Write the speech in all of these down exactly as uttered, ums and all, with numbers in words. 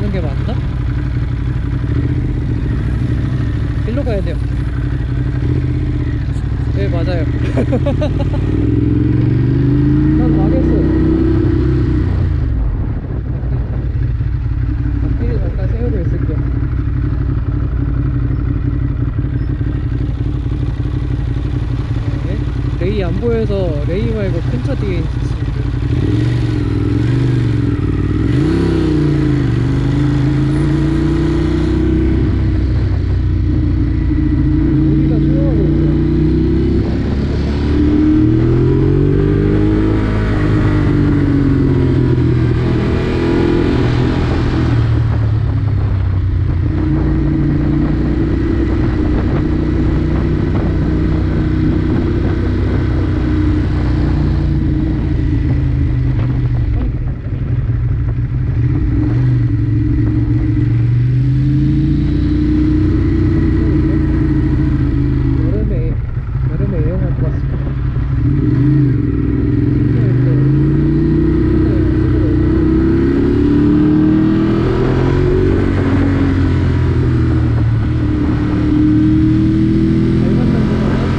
가는 게 맞나? 일로 가야 돼요. 네, 맞아요. 난 망했어. 앞길에 잠깐 세우고 있을게요. 네. 레이 안 보여서 레이 말고 큰 차 뒤에 있으시는데. 우리가 수영하고 있어요. 여름에 여름에 여행할 것 같습니다. 신기할 때 잘 만난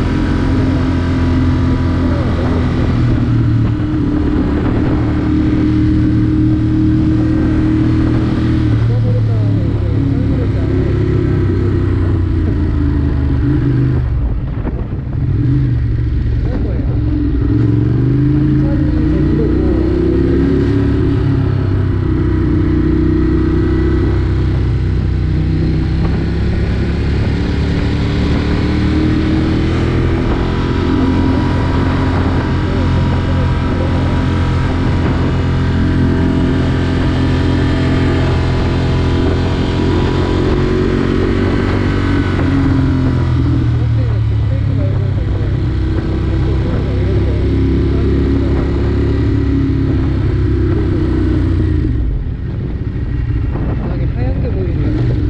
바닥이 하얀 게 보이네요.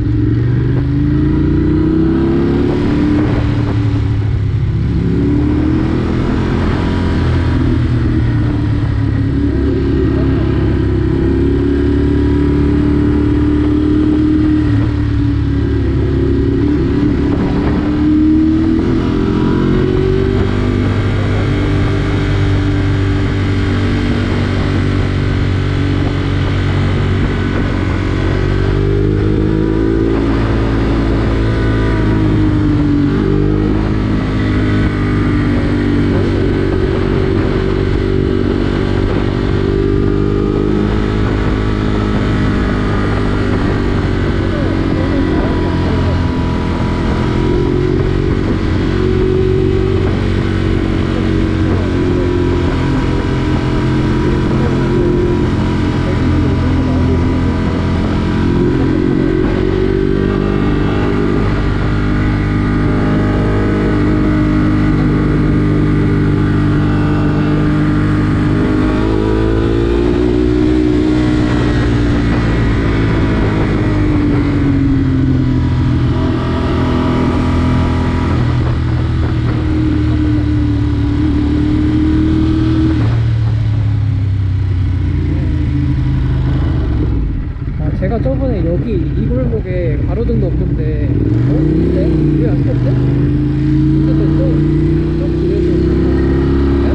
아, 제가 저번에 여기 이 골목에 가로등도 없는데 어? 근데? 왜 안 켰대? 근데 또, 좀 그래서 네?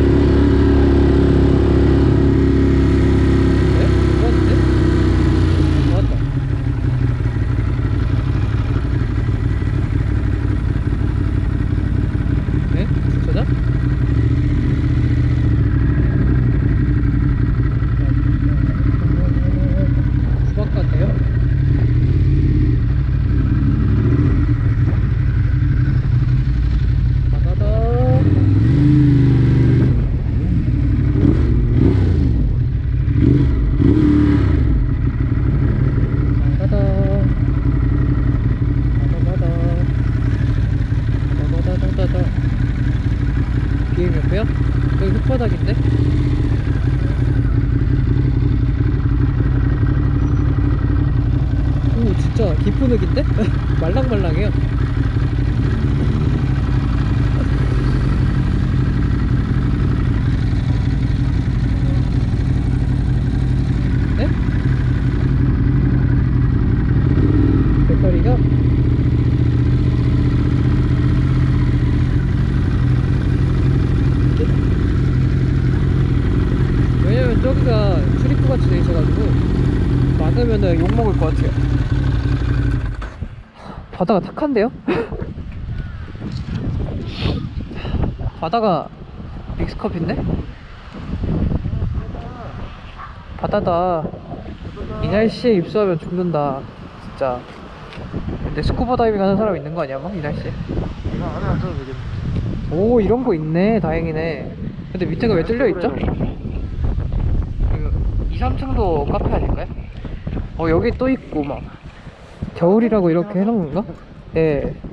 네? 좋았는데? 좋았다. 네? 주차장? 수박 같아요? 바다다. 바다다. 바다바다. 바다바다다다다. 비행 옆에요? 여기 흙바닥인데? 오, 진짜 깊은 흙인데? 말랑말랑해요. 네? 바다가 출입구 같이 돼 있어가지고 맞으면은 욕 먹을 것 같아요. 바다가 탁한데요? 바다가 믹스커피인데? 바다다. 이 날씨에 입수하면 죽는다 진짜. 근데 스쿠버 다이빙 하는 사람 있는 거 아니야 막 이 날씨에? 이거 안에 앉아도 되겠네. 오 이런 거 있네. 다행이네. 근데 밑에가 왜 뚫려 있죠? 이, 삼 층도 카페 아닐까요? 어 여기 또 있고 막 겨울이라고 이렇게 해놓은 건가? 예.